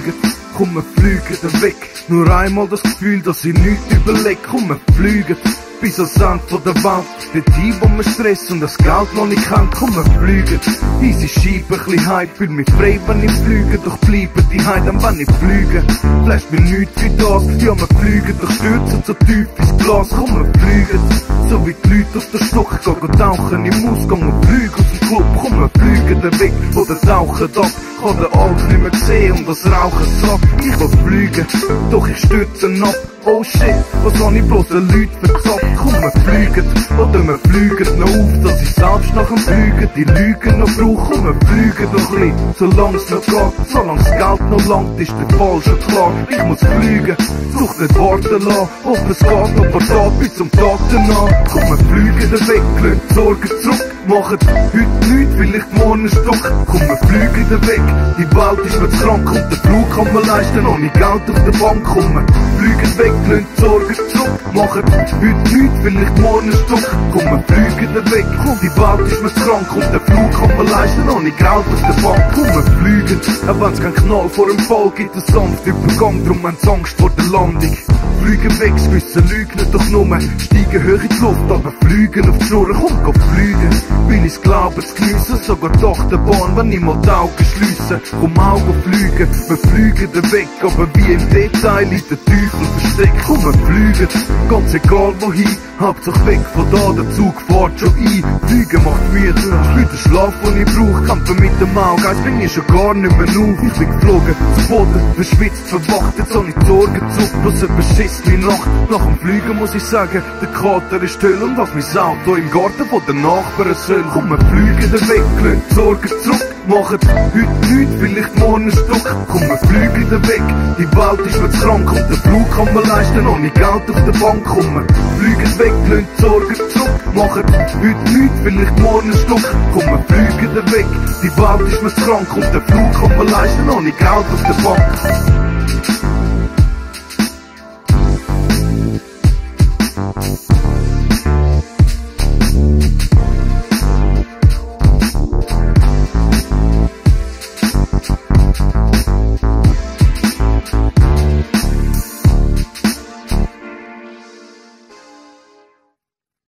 fliegen, komm wir fliegen weg. Nur einmal das Gefühl, dass ich nichts überleg, komm wir fliegen bis ans Ende von der Welt. Dort hin, wo wir Stress und das Geld noch nicht kennt, komm wir fliegen. Easy Scheibe, ein bisschen Hype, fühl mich frei, wenn ich fliege, doch bleiben die Heim, dann wenn ich fliege. Flasht mir nichts wie das, ja wir fliegen, doch stürzen so tief ins Glas, komm wir fliegen. So wie die Leute auf der Stock, gehen tauchen im Ausgang und fliegen aus dem Club, komm wir fliegen, der Weg, wo der Tauchen ab. Kann den Alt nicht mehr sehen und das Rauchen satt. Ich will fliegen, doch ich stürze ab. Oh shit, was habe ich bloß den Leuten verzapft? Komm, wir fliegen, oder wir fliegen noch auf, dass ich selbst nach dem Fliegen die Lügen noch brauche. Komm, wir fliegen doch ein bisschen, solange es noch geht, solange das Geld noch langt, ist der Fall schon klar. Ich muss fliegen, such nicht warten lassen, hoffe es geht noch ein paar Tage bis zum Tag danach. Komm, wir fliegen den Weg, lassen die Sorgen zurück, machen heute nichts, vielleicht morgen ein Stück. Komm, wir fliegen den Weg, die Welt ist mir zu krank und den Flug kann man leisten, ohne Geld auf der Bank. Komm, wir fliegen weg, lassen die Sorgen zurück, machen heute nichts, vielleicht morgen ein Stück. Komm, wir fliegen den Weg, die Welt ist mir zu krank und den Flug kann man leisten, ohne Geld auf der Bank. Komm, wir fliegen, auch wenn's keinen Knall vor dem Fall gibt, einen sanften Übergang, drum haben sie Angst vor der Landung. Fliegen weg, gewissen lügen doch nur, steigen hoch in die Luft, aber fliegen auf die Schnurren, komm, geh fliegen. Will ich's glauben, zu geniessen, sogar die Achterbahn, wenn ich mal die Augen schliesse. Komm, Augen fliegen, wir fliegen den Weg, aber wie im Detail in den Teufel versteckt. Komm, wir fliegen, ganz egal wohin, Hauptsache weg von da, der Zug fährt schon ein. Fliegen macht müde, ich will den Schlaf, den ich brauch, kämpfen mit dem Auge, eins bring ich schon gar nicht mehr auf. Ich bin geflogen, zu Boden, verschwitzt, verwacht, jetzt hab ich die Sorgen zu, bloß eine beschissene Nacht. Nach dem Fliegen muss ich sagen, der Kater ist still und lass mein Auto im Garten von den Nachbarn soll. Komm, wir fliegen den Weg, lassen die Sorgen zurück, machen heute nichts, vielleicht morgen ein Stück. Komm, wir fliegen den Weg, die Welt ist mir zu krank und den Flug kann man leisten, ohne Geld auf der Bank. Komm, wir fliegen weg, lassen die Sorgen zurück, machen heute nichts, vielleicht morgen ein Stück. Komm, wir fliegen den Weg, die Welt ist mir zu krank und den Flug kann man leisten, ohne Geld auf der Bank.